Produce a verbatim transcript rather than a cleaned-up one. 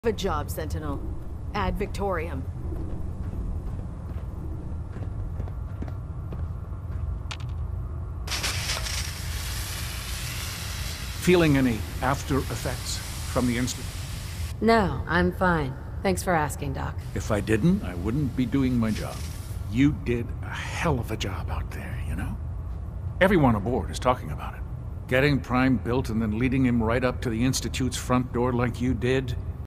A job, Sentinel. Ad Victoriam. Feeling any after effects from the incident? No, I'm fine. Thanks for asking, Doc. If I didn't, I wouldn't be doing my job. You did a hell of a job out there, you know? Everyone aboard is talking about it. Getting Prime built and then leading him right up to the Institute's front door like you did.